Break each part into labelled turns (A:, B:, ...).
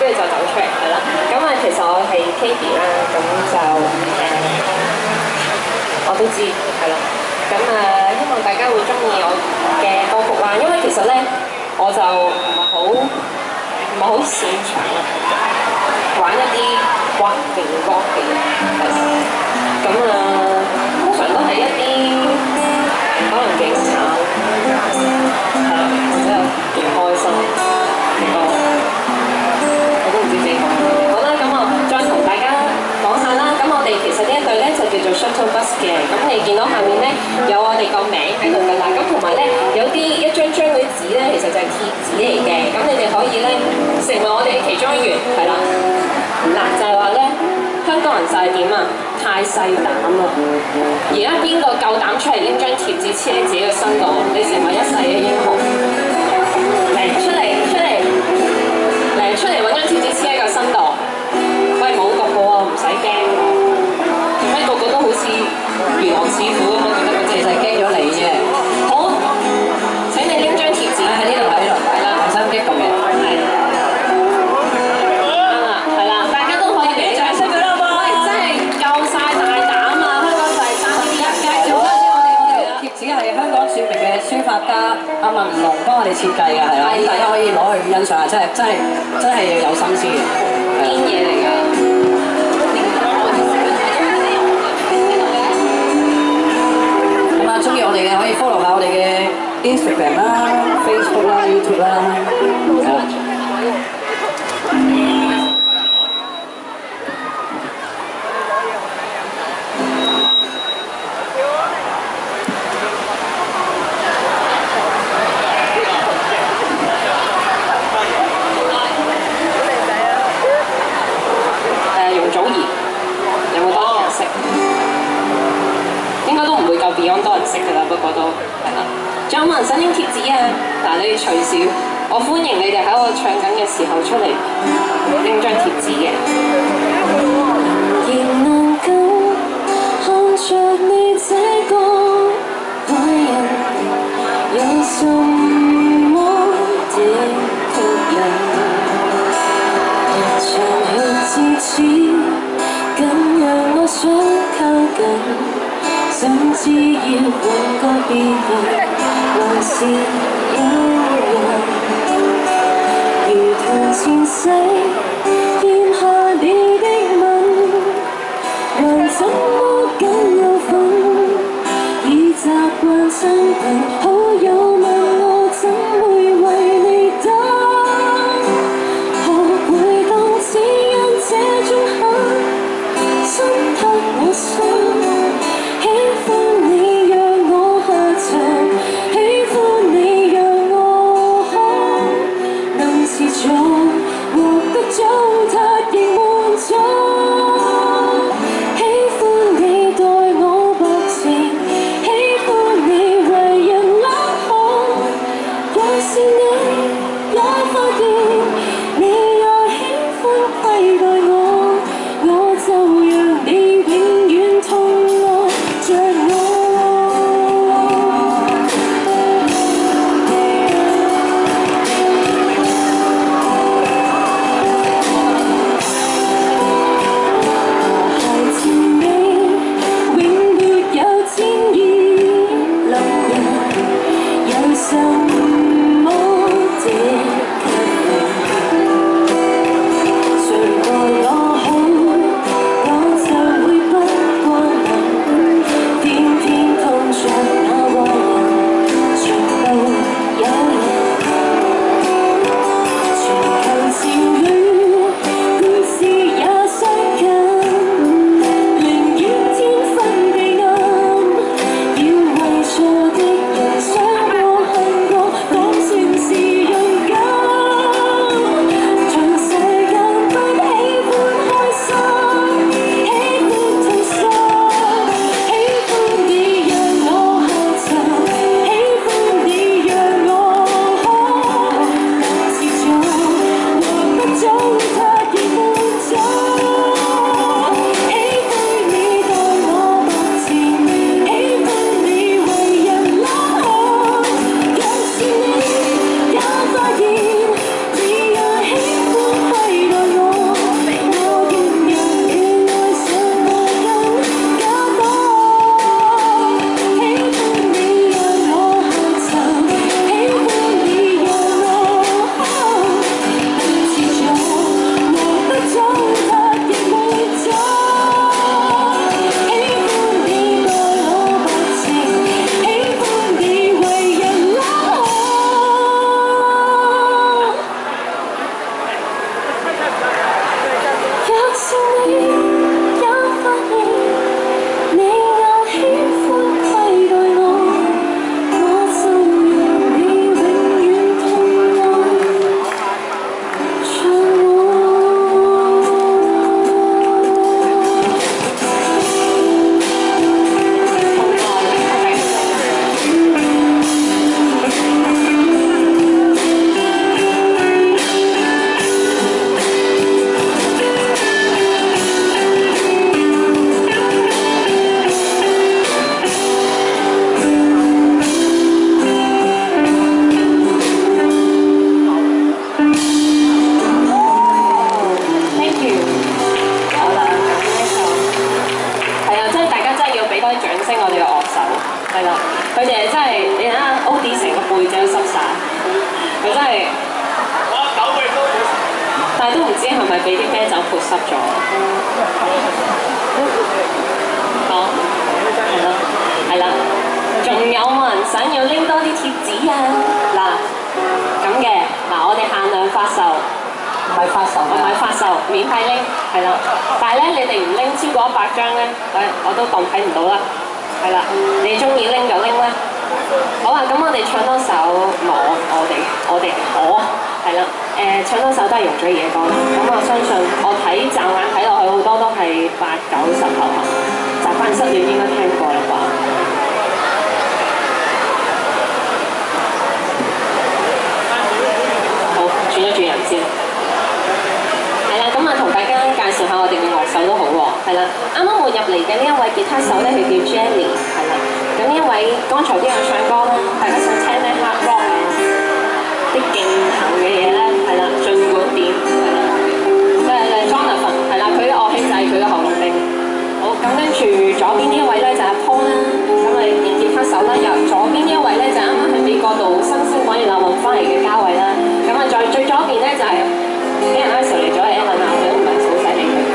A: 跟住就走出嚟係啦。咁啊，其實我係 Katie 啦，咁就我都知係啦。咁希望大家會中意我嘅歌曲啦，因為其實咧我就唔係好擅長玩一啲滑勁歌嘅嘢，咁通常都係一啲可能勁慘係啦，或者勁開心嘅歌，我都唔知自己講乜嘢。好啦，咁我再同大家講下啦。咁我哋其實呢一隊咧就叫做 Shuttle Bus 嘅，咁你見到下面咧有我哋個名喺度㗎啦。咁同埋咧有一張嗰啲紙咧，其實就係貼紙嚟嘅。咁你哋可以咧成為我哋嘅其中一員，係啦。嗱就係話咧，香港人就係點啊？太細膽啦！而家邊個夠膽出嚟拎張貼紙黐喺自己嘅身度？你成為一世嘅英雄！嚟出嚟揾張貼紙黐喺個身度。喂，冇個個啊，唔使驚喎。做咩個個都好似玄學師傅咁？我覺得佢哋就係驚咗你啫。好，請你拎張貼紙喺呢度，係啦，唔使咁激動嘅，係。啱啦，係啦，大家都可以俾掌聲佢啦，好唔好？喂，真係夠晒大膽啊！香港就係爭啲人介紹翻先，我哋貼紙係香港著名嘅書法家阿文龍幫我哋設計㗎，係啦，大家可以攞去欣賞下，真係有心思嘅，堅嘢嚟㗎。中意我哋嘅可以 follow 下我哋嘅 Instagram 啦、Facebook 啦、YouTube 啦，容祖兒有冇多啲人識？應該都唔會夠 Beyond 多人識㗎啦，不過都係啦。仲有冇人想拎貼紙啊？嗱，你哋隨時，我歡迎你哋喺我唱緊嘅時候出嚟拎張貼紙嘅。仍能夠看着你這個壞人，有什麼的吸引？長路至此，更讓我想靠近。甚至要換個別人，還是有人，如同前世欠下你的吻，還怎麼敢有份？已習慣親近，好友問我怎會為你等？學會當只因這種狠，深得我心。喜歡你讓我下場，喜歡你讓我可能持續。 但係都唔知係咪俾啲啤酒潑濕咗。好，係咯，係啦。仲有冇人想要拎多啲貼紙啊？嗱，咁嘅嗱，我哋限量發售。唔係發售，唔係發售，免費拎，係啦。但係咧，你哋唔拎超過100張咧，我都當睇唔到啦。係啦，你中意拎就拎啦。好啊，咁我哋唱多首我係啦，唱多首都係容祖兒嘅歌啦。咁我相信我驟眼睇落去好多都係80、90後嚇，習慣失戀應該聽過啦啩。好，轉一轉人先。咁啊，同大家介紹下我哋嘅樂手都好喎，係啦。啱啱換入嚟嘅呢一位吉他手咧，佢叫 Jenny， 係啦。咁呢一位剛才都有唱歌啦，大家想聽咧 hard rock 啲勁行嘅嘢咧，係啦，儘管點，係啦。Jonathan， 係啦，佢嘅樂器就係佢嘅喉嚨笛。好，咁跟住左邊呢一位咧就係阿 Paul 啦，咁啊電吉他手啦，右左邊呢一位咧就啱啱喺美國度新鮮滾熱辣運翻嚟嘅嘉偉啦，咁啊在最左邊咧就係俾人拉上嚟咗係Ellen啊，佢都唔係好犀利嘅。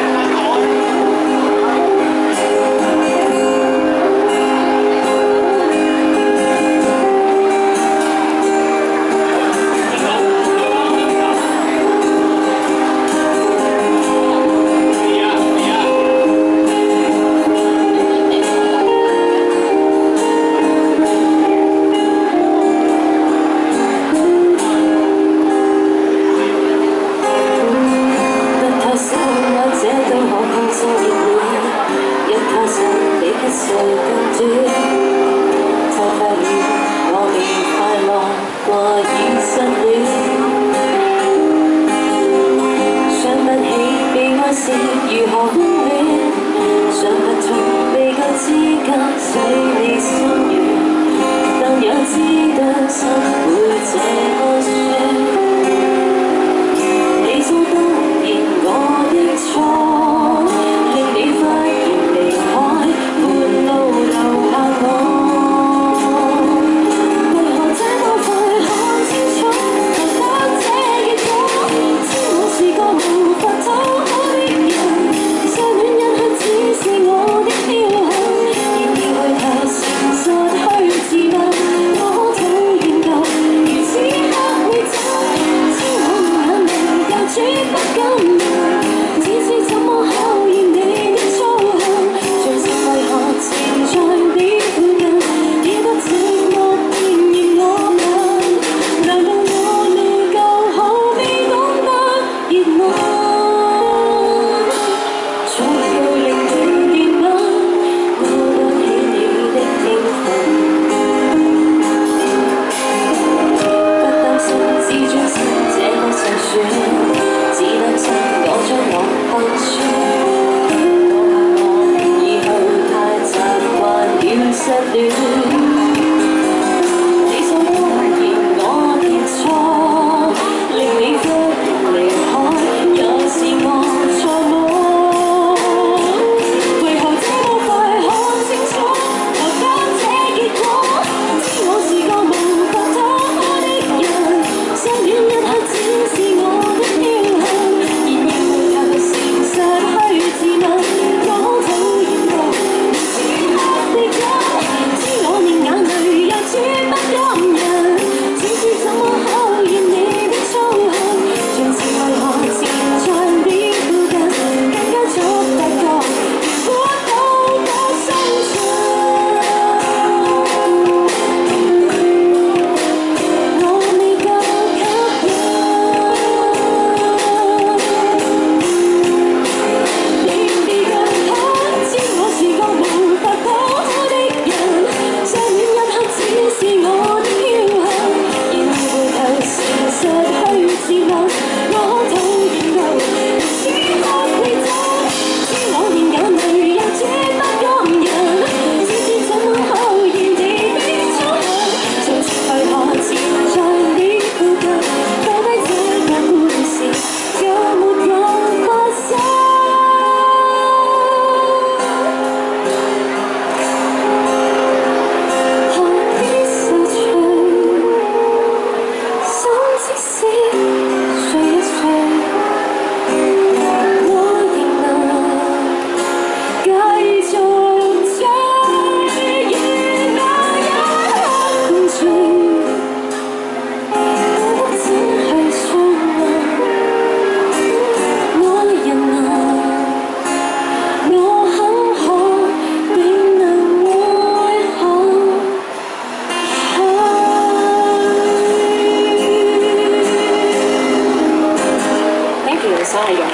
B: 令你忽然離開，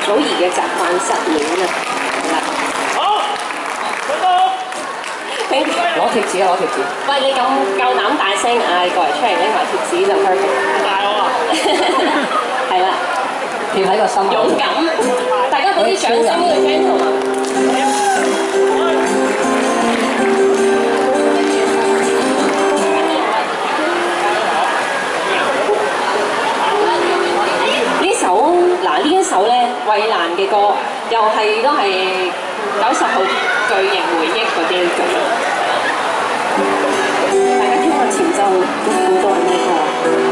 A: 祖兒嘅習慣失戀啊，係啦。好，攞貼紙啊！攞貼紙。喂，你咁夠膽大聲嗌過嚟出嚟拎埋貼紙就 perfect。大我啊！係啦，貼喺個心口。勇敢，大家俾啲掌聲呢個 gentleman。呢一首咧，衛蘭嘅歌，又係都係90後巨型回憶嗰啲咁。大家聽下前奏，估到係咩歌？